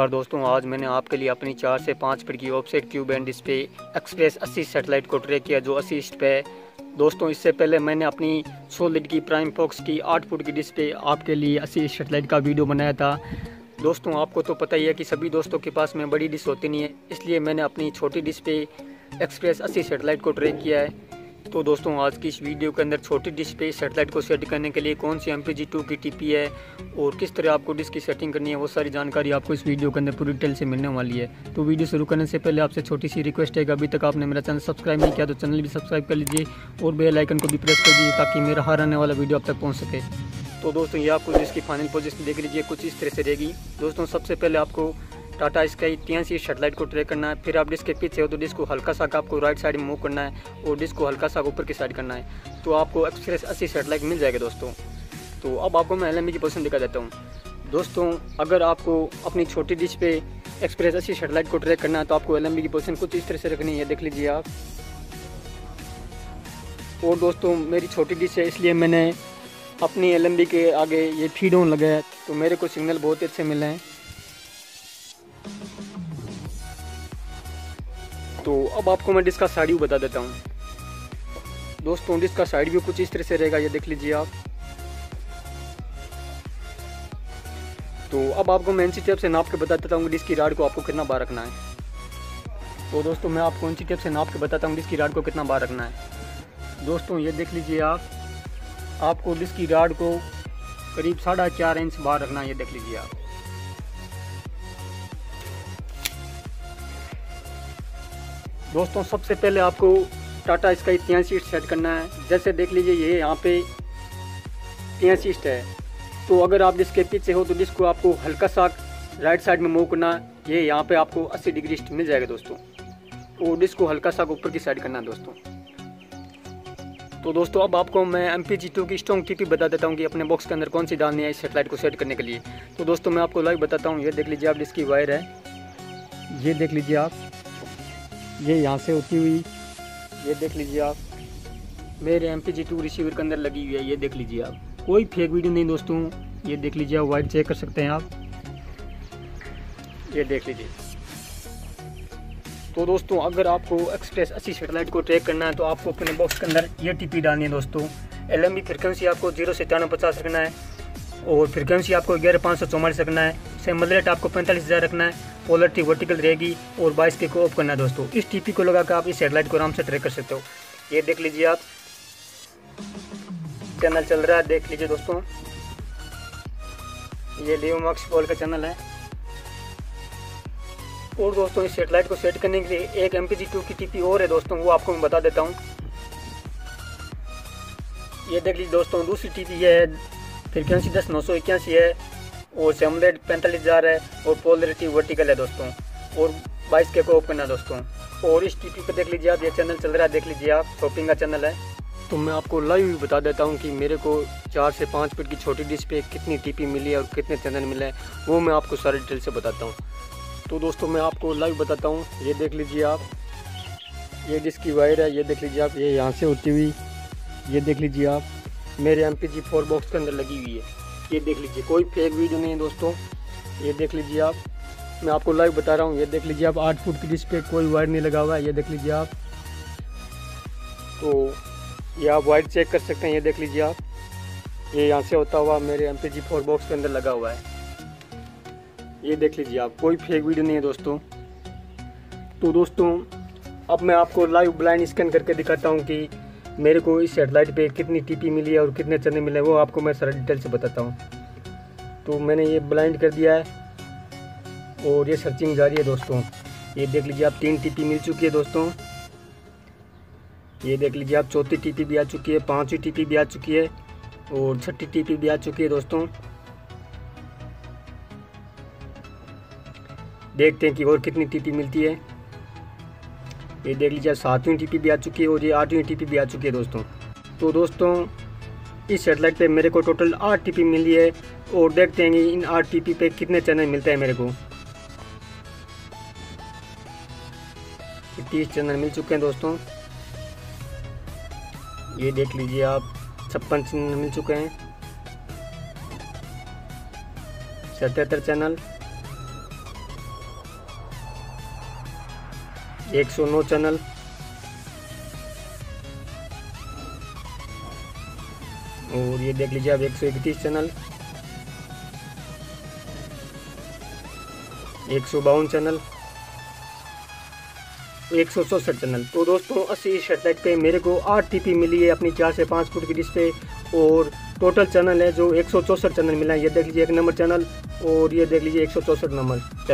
नमस्कार दोस्तों, आज मैंने आपके लिए अपनी 4 से 5 फीट की offset Ku band display express 80 satellite को ट्रैक किया जो 80 इंच पे है। दोस्तों इससे पहले मैंने अपनी सॉलिड की प्राइम फॉक्स की 8 फुट की डिस्प्ले आपके लिए 80 इंच सैटेलाइट का वीडियो बनाया था। दोस्तों आपको तो पता ही है कि सभी दोस्तों के पास में बड़ी डिश होती नहीं है, इसलिए मैंने अपनी छोटी डिस्प्ले एक्सप्रेस 80 सैटेलाइट को ट्रैक किया है। तो दोस्तों आज की इस वीडियो के अंदर छोटी डिश पे सैटेलाइट को सेट करने के लिए कौन सी MPG-2 की टीपी है और किस तरह आपको डिश की सेटिंग करनी है, वो सारी जानकारी आपको इस वीडियो के अंदर पूरी डिटेल से मिलने वाली है। तो वीडियो शुरू करने से पहले आपसे छोटी सी रिक्वेस्ट है कि अभी तक आपने मेरा चैनल सब्सक्राइब नहीं किया तो चैनल भी सब्सक्राइब कर लीजिए और बेल आइकन को भी प्रेस कर दीजिए ताकि मेरा हर आने वाला वीडियो आप तक पहुँच सके। तो दोस्तों ये आपको डिश की फाइनल पोजीशन देख लीजिए, कुछ इस तरह से रहेगी। दोस्तों सबसे पहले आपको टाटा स्काई 83 सैटेलाइट को ट्रैक करना है, फिर आप डिस्क के पीछे हो तो डिस्क को हल्का सा आपको राइट साइड में मूव करना है और डिस्क को हल्का सा ऊपर की साइड करना है, तो आपको एक्सप्रेस 80 सैटेलाइट मिल जाएगा दोस्तों। तो अब आपको मैं LMB की पोजीशन दिखा देता हूँ। दोस्तों अगर आपको अपनी छोटी डिश पे एक्सप्रेस 80 सैटेलाइट को ट्रैक करना है तो आपको LMB की पोजीशन कुछ इस तरह से रखनी है, देख लीजिए आप। और दोस्तों मेरी छोटी डिश है इसलिए मैंने अपनी LMB के आगे ये फीड ऑन लगाया है, तो मेरे को सिग्नल बहुत अच्छे मिले हैं। तो अब आपको मैं डिस्क का साइड व्यू बता देता हूँ। दोस्तों डिस्क का साइड व्यू कुछ इस तरह से रहेगा, ये देख लीजिए आप। तो अब आपको मैं इंची टेप से नाप के बता देता हूँ कि डिस्क की राड को आपको कितना बार रखना है। तो दोस्तों मैं आपको इंची टेप से नाप के बताता हूँ डिस्क की राड को कितना बार रखना है। दोस्तों ये देख लीजिए आप, आपको डिस्क की राड को करीब 4.5 इंच बार रखना है, ये देख लीजिए आप। दोस्तों सबसे पहले आपको टाटा स्काई 83 सेट करना है। जैसे देख लीजिए ये यहाँ पे 83 है, तो अगर आप डिस्क के पीछे हो तो डिस्क को आपको हल्का सा राइट साइड में मूव करना है, ये यहाँ पे आपको 80 डिग्री मिल जाएगा दोस्तों। और डिस्क को हल्का सा ऊपर की साइड करना है दोस्तों। तो दोस्तों अब आपको मैं MPG-2 की स्ट्रॉन्ग टीपी बता देता हूँ कि अपने बॉक्स के अंदर कौन सी डालनी है इस सेटेलाइट को सेट करने के लिए। तो दोस्तों मैं आपको लाइव बताता हूँ, ये देख लीजिए आप डिस्क की वायर है, ये देख लीजिए आप, ये यहाँ से होती हुई ये देख लीजिए आप मेरे MPG-2 रिसीवर के अंदर लगी हुई है, ये देख लीजिए आप। कोई फेक वीडियो नहीं दोस्तों, ये देख लीजिए आप, वायर चेक कर सकते हैं आप, ये देख लीजिए। तो दोस्तों अगर आपको एक्सप्रेस 80 सैटेलाइट को ट्रैक करना है तो आपको अपने बॉक्स के अंदर ये टीपी डालनी है दोस्तों। LMB फ्रिक्वेंसी आपको 0 से 53 रखना है और फ्रिक्वेंसी आपको 11544 रखना है। सेम्बल रेट आपको 45,000 रखना है। पोलरिटी वर्टिकल रहेगी और 22 के को ऑफ करना है दोस्तों। इस टीपी को लगाकर आप इस सैटेलाइट को आराम से ट्रैक कर सकते हो। ये देख लीजिए आप, चैनल चल रहा है, देख लीजिए दोस्तों, ये लियो मैक्स पोल का चैनल है। और दोस्तों इस सैटेलाइट को सेट करने के लिए एक MPG-2 की टीपी और है दोस्तों, वो आपको मैं बता देता हूँ। ये देख लीजिए दोस्तों, दूसरी टीपी ये है, फ्रिक्वेंसी 10,981 है और सेम्बल रेट 45,000 है और पोलरिटी वर्टिकल है दोस्तों, और 22 के को ऑफ करना है दोस्तों। और इस टीपी पे देख लीजिए आप, ये चैनल चल रहा है, देख लीजिए आप, शॉपिंग का चैनल है। तो मैं आपको लाइव भी बता देता हूँ कि मेरे को 4 से 5 फीट की छोटी डिश पे कितनी टीपी मिली है और कितने चैनल मिले हैं, वो मैं आपको सारी डिटेल से बताता हूँ। तो दोस्तों मैं आपको लाइव बताता हूँ, ये देख लीजिए आप, ये डिश की वायर है, ये देख लीजिए आप, ये यहाँ से होती हुई ये देख लीजिए आप मेरे MPG-4 बॉक्स के अंदर लगी हुई है, ये देख लीजिए। कोई फेक वीडियो नहीं है दोस्तों, ये देख लीजिए आप, मैं आपको लाइव बता रहा हूँ। ये देख लीजिए आप, 8 फुट की डिश पे कोई वायर नहीं लगा हुआ है, ये देख लीजिए आप। तो ये आप वायर चेक कर सकते हैं, ये देख लीजिए आप, ये यहाँ से होता हुआ मेरे MPG-4 बॉक्स के अंदर लगा हुआ है, ये देख लीजिए आप। कोई फेक वीडियो नहीं है दोस्तों। तो दोस्तों अब मैं आपको लाइव ब्लाइंड स्कैन करके दिखाता हूँ कि मेरे को इस सैटेलाइट पे कितनी टीपी मिली है और कितने चैनल मिले हैं, वो आपको मैं सारा डिटेल से बताता हूँ। तो मैंने ये ब्लाइंड कर दिया है और ये सर्चिंग जारी है दोस्तों। ये देख लीजिए आप, 3 टीपी मिल चुकी है दोस्तों, ये देख लीजिए आप, 4थी टीपी भी आ चुकी है, 5वीं टीपी भी आ चुकी है और 6ठी टीपी भी आ चुकी है दोस्तों। देखते हैं कि और कितनी टीपी मिलती है। ये देख लीजिए 7वीं टीपी भी आ चुकी है और ये 8वीं टीपी भी आ चुकी है दोस्तों। तो दोस्तों इस सैटेलाइट पे मेरे को टोटल 8 टीपी मिली है और देखते हैं कि इन 8 टीपी पे कितने चैनल मिलते हैं मेरे को। 30 चैनल मिल चुके हैं दोस्तों, ये देख लीजिए आप, 56 चैनल मिल चुके हैं, 77 चैनल, 109 चैनल, और ये देख लीजिए आप 131 चैनल, 152 चैनल, 164 चैनल। तो दोस्तों 80 सैटेलाइट पे मेरे को 8 TP मिली है अपनी 4 से 5 फुट की डिश पे, और टोटल चैनल है जो 164 चैनल मिला है। ये देख लीजिए 1 नंबर चैनल, और ये देख लीजिए 164 नंबर।